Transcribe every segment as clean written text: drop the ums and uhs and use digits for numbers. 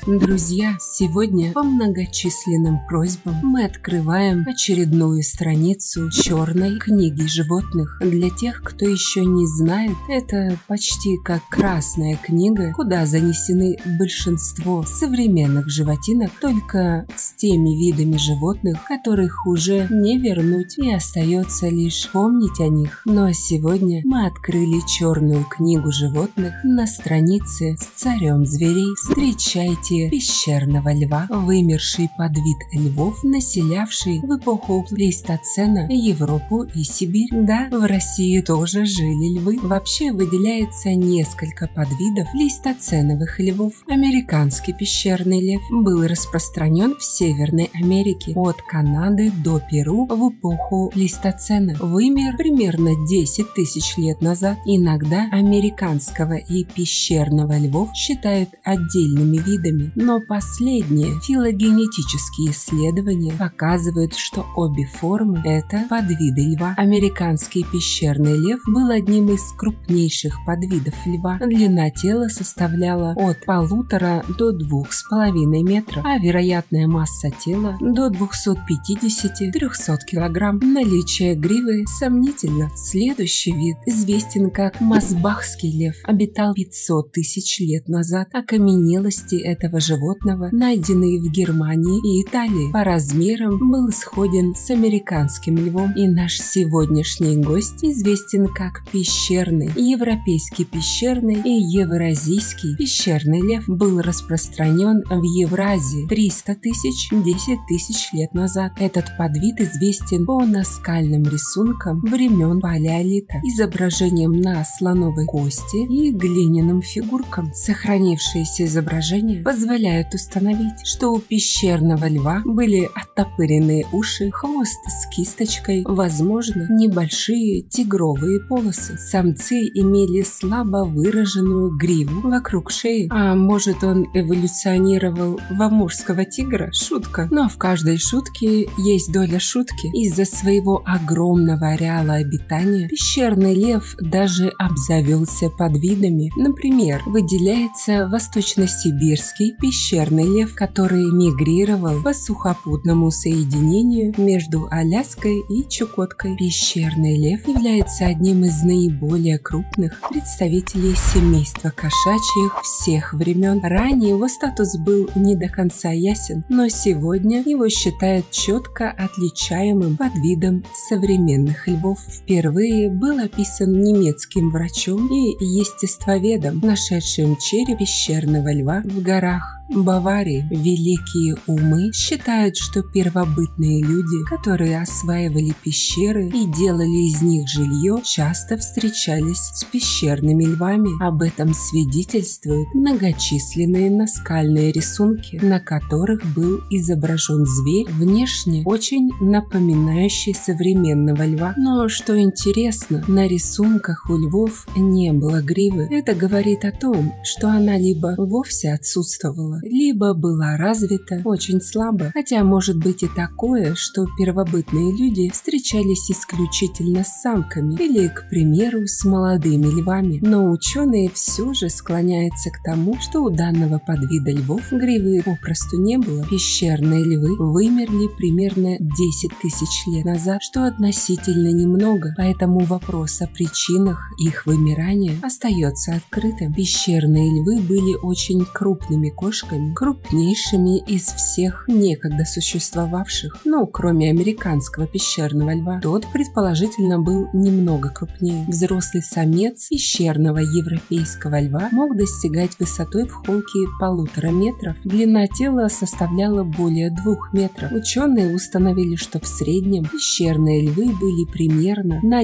Друзья, сегодня по многочисленным просьбам мы открываем очередную страницу черной книги животных. Для тех, кто еще не знает, это почти как красная книга, куда занесены большинство современных животинок, только с теми видами животных, которых уже не вернуть, и остается лишь помнить о них. Но сегодня мы открыли черную книгу животных на странице с царем зверей. Встречайте пещерного льва, вымерший подвид львов, населявший в эпоху плейстоцена Европу и Сибирь. Да, в России тоже жили львы. Вообще выделяется несколько подвидов плейстоценовых львов. Американский пещерный лев был распространен в Северной Америке от Канады до Перу в эпоху плейстоцена. Вымер примерно 10 тысяч лет назад. Иногда американского и пещерного львов считают отдельными видами, но последние филогенетические исследования показывают, что обе формы – это подвиды льва. Американский пещерный лев был одним из крупнейших подвидов льва. Длина тела составляла от 1,5 до 2,5 метра, а вероятная масса тела до 250-300 кг. Наличие гривы сомнительно. Следующий вид известен как мазбахский лев. Обитал 500 тысяч лет назад. Окаменелости этого животного, найденные в Германии и Италии, по размерам был сходен с американским львом. И наш сегодняшний гость известен как пещерный, европейский пещерный и евразийский пещерный лев. Был распространен в Евразии 300 тысяч, 10 тысяч лет назад. Этот подвид известен по наскальным рисункам времен палеолита, изображениям на слоновой кости и глиняным фигуркам. Сохранившиеся изображения позволяют установить, что у пещерного льва были оттопыренные уши, хвост с кисточкой, возможно, небольшие тигровые полосы. Самцы имели слабо выраженную гриву вокруг шеи. А может, он эволюционировал в амурского тигра? Шутка. Но в каждой шутке есть доля шутки. Из-за своего огромного ареала обитания пещерный лев даже обзавелся подвидами. Например, выделяется восточно-сибирский пещерный лев, который мигрировал по сухопутному соединению между Аляской и Чукоткой. Пещерный лев является одним из наиболее крупных представителей семейства кошачьих всех времен. Ранее его статус был не до конца ясен, но сегодня его считают четко отличаемым подвидом современных львов. Впервые был описан немецким врачом и естествоведом, нашедшим череп пещерного льва в горах Баварии. Великие умы считают, что первобытные люди, которые осваивали пещеры и делали из них жилье, часто встречались с пещерными львами. Об этом свидетельствуют многочисленные наскальные рисунки, на которых был изображен зверь, внешне очень напоминающий современного льва. Но что интересно, на рисунках у львов не было гривы. Это говорит о том, что она либо вовсе отсутствовала, либо была развита очень слабо. Хотя может быть и такое, что первобытные люди встречались исключительно с самками или, к примеру, с молодыми львами. Но ученые все же склоняются к тому, что у данного подвида львов гривы попросту не было. Пещерные львы вымерли примерно 10 тысяч лет назад, что относительно немного, поэтому вопрос о причинах их вымирания остается открытым. Пещерные львы были очень крупными кошками, крупнейшими из всех некогда существовавших, кроме американского пещерного льва. Тот, предположительно, был немного крупнее. Взрослый самец пещерного европейского льва мог достигать высотой в холке 1,5 метров. Длина тела составляла более 2 метров. Ученые установили, что в среднем пещерные львы были примерно на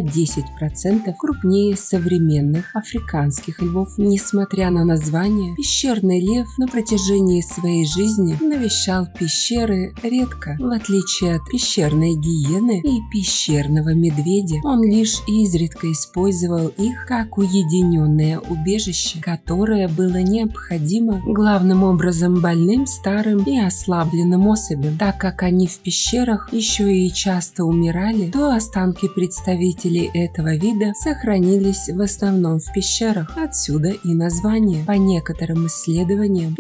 10% крупнее современных африканских львов. Несмотря на название, пещерный лев на протяжении своей жизни навещал пещеры редко. В отличие от пещерной гиены и пещерного медведя, он лишь изредка использовал их как уединенное убежище, которое было необходимо главным образом больным, старым и ослабленным особям. Так как они в пещерах еще и часто умирали, то останки представителей этого вида сохранились в основном в пещерах. Отсюда и название. По некоторым исследованиям, пещерные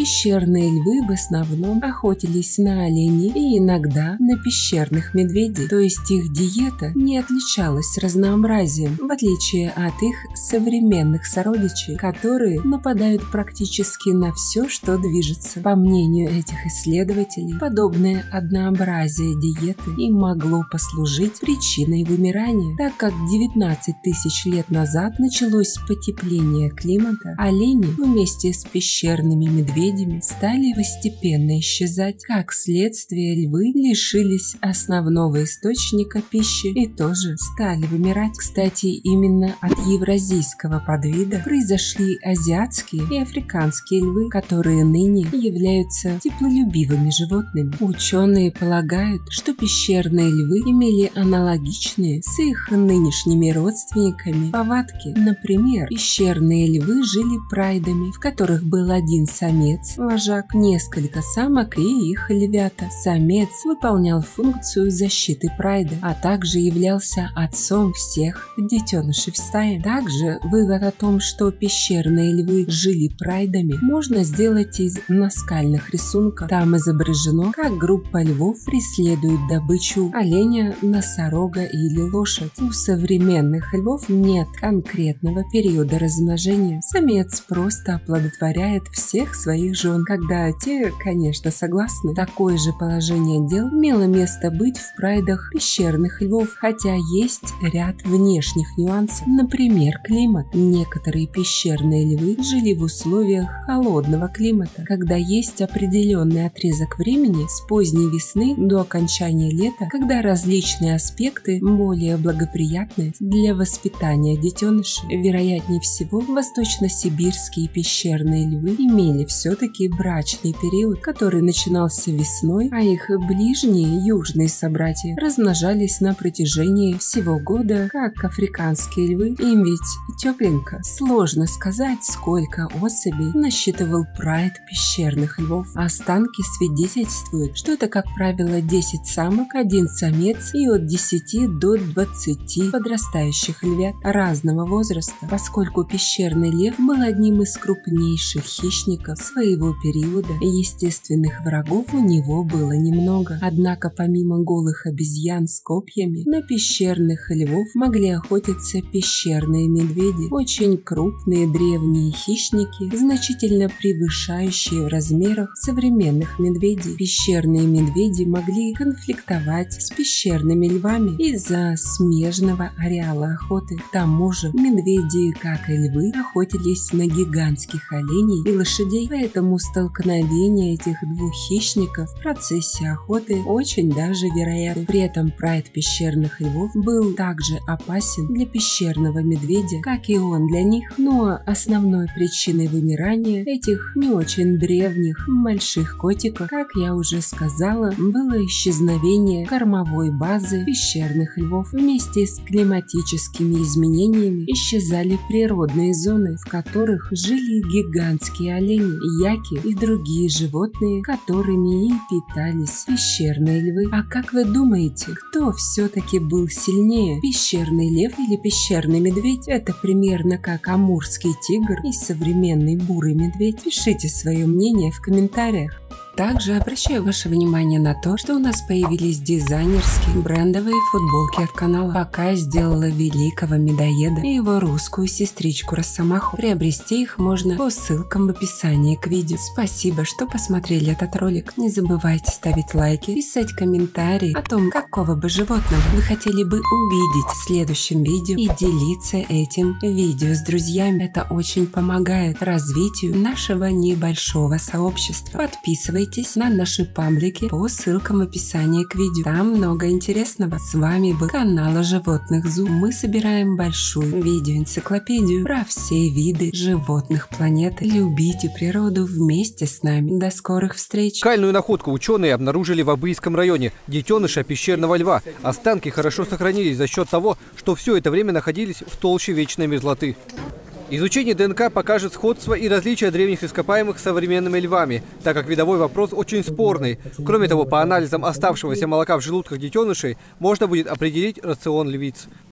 пещерные львы в основном охотились на оленей и иногда на пещерных медведей, то есть их диета не отличалась разнообразием, в отличие от их современных сородичей, которые нападают практически на все, что движется. По мнению этих исследователей, подобное однообразие диеты и могло послужить причиной вымирания, так как 19 тысяч лет назад началось потепление климата, олени вместе с пещерными медведями стали постепенно исчезать. Как следствие, львы лишились основного источника пищи и тоже стали вымирать. Кстати, именно от евразийского подвида произошли азиатские и африканские львы, которые ныне являются теплолюбивыми животными. Ученые полагают, что пещерные львы имели аналогичные с их нынешними родственниками повадки. Например, пещерные львы жили прайдами, в которых был один самец, вожак, несколько самок и их львята. Самец выполнял функцию защиты прайда, а также являлся отцом всех детенышей в стае. Также вывод о том, что пещерные львы жили прайдами, можно сделать из наскальных рисунков. Там изображено, как группа львов преследует добычу оленя, носорога или лошадь. У современных львов нет конкретного периода размножения. Самец просто оплодотворяет всех своих жен, когда те, конечно, согласны. Такое же положение дел имело место быть в прайдах пещерных львов, хотя есть ряд внешних нюансов. Например, климат. Некоторые пещерные львы жили в условиях холодного климата, когда есть определенный отрезок времени с поздней весны до окончания лета, когда различные аспекты более благоприятны для воспитания детенышей. Вероятнее всего, восточно-сибирские пещерные львы имели все-таки брачный период, который начинался весной, а их ближние южные собратья размножались на протяжении всего года, как африканские львы. Им ведь тепленько. Сложно сказать, сколько особей насчитывал прайд пещерных львов. Останки свидетельствуют, что это, как правило, 10 самок, 1 самец и от 10 до 20 подрастающих львят разного возраста, поскольку пещерный лев был одним из крупнейших хищников своего периода. Естественных врагов у него было немного. Однако помимо голых обезьян с копьями, на пещерных львов могли охотиться пещерные медведи, очень крупные древние хищники, значительно превышающие в размерах современных медведей. Пещерные медведи могли конфликтовать с пещерными львами из-за смежного ареала охоты. К тому же медведи, как и львы, охотились на гигантских оленей и лошадей, поэтому столкновение этих двух хищников в процессе охоты очень даже вероятно. При этом прайд пещерных львов был также опасен для пещерного медведя, как и он для них, но основной причиной вымирания этих не очень древних больших котиков, как я уже сказала, было исчезновение кормовой базы пещерных львов. Вместе с климатическими изменениями исчезали природные зоны, в которых жили гигантские олени, яки и другие животные, которыми и питались пещерные львы. А как вы думаете, кто все-таки был сильнее, пещерный лев или пещерный медведь? Это примерно как амурский тигр и современный бурый медведь. Пишите свое мнение в комментариях. Также обращаю ваше внимание на то, что у нас появились дизайнерские брендовые футболки от канала. Пока я сделала великого медоеда и его русскую сестричку Росомаху. Приобрести их можно по ссылкам в описании к видео. Спасибо, что посмотрели этот ролик. Не забывайте ставить лайки, писать комментарии о том, какого бы животного вы хотели бы увидеть в следующем видео и делиться этим видео с друзьями. Это очень помогает развитию нашего небольшого сообщества. Подписывайтесь на наши паблики по ссылкам в описании к видео. Там много интересного. С вами был канал о животных Зу. Мы собираем большую видеоэнциклопедию про все виды животных планеты. Любите природу вместе с нами. До скорых встреч. Уникальную находку ученые обнаружили в Абыйском районе. Детеныша пещерного льва. Останки хорошо сохранились за счет того, что все это время находились в толще вечной мерзлоты. Изучение ДНК покажет сходство и различия древних ископаемых с современными львами, так как видовой вопрос очень спорный. Кроме того, по анализам оставшегося молока в желудках детенышей можно будет определить рацион львиц.